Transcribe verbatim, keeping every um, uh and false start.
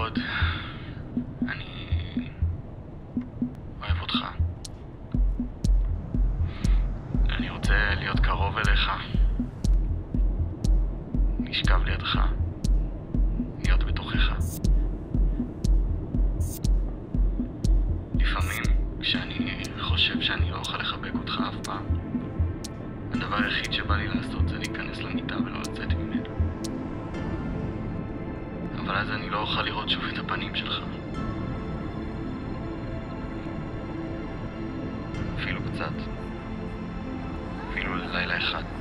מאוד. אני אוהב אותך. אני רוצה להיות קרוב אליך. לשכב לידך. להיות בתוכך. לפעמים, כשאני חושב שאני לא אוכל לחבק אותך אף פעם, הדבר היחיד שבא לי לעשות זה להיכנס למיטה ולא לצאת ממנו. אבל אז אני לא אוכל לראות שוב את הפנים שלך. אפילו קצת. אפילו ללילה אחד.